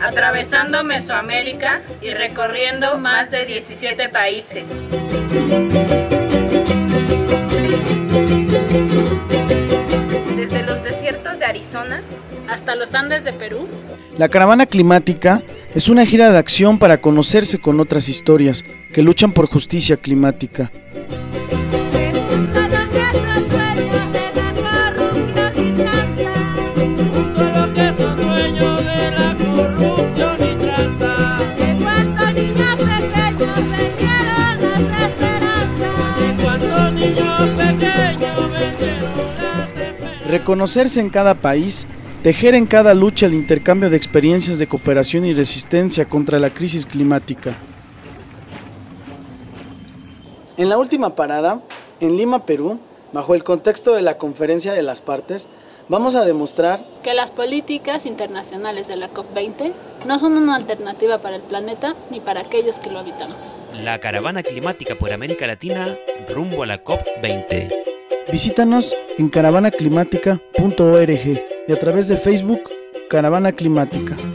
atravesando Mesoamérica y recorriendo más de 17 países. Desde los desiertos de Arizona hasta los Andes de Perú. La Caravana Climática es una gira de acción para conocerse con otras historias que luchan por justicia climática. Reconocerse en cada país, tejer en cada lucha el intercambio de experiencias de cooperación y resistencia contra la crisis climática. En la última parada, en Lima, Perú, bajo el contexto de la Conferencia de las Partes, vamos a demostrar que las políticas internacionales de la COP20 no son una alternativa para el planeta ni para aquellos que lo habitamos. La Caravana Climática por América Latina rumbo a la COP20. Visítanos en caravanaclimática.org y a través de Facebook Caravana Climática.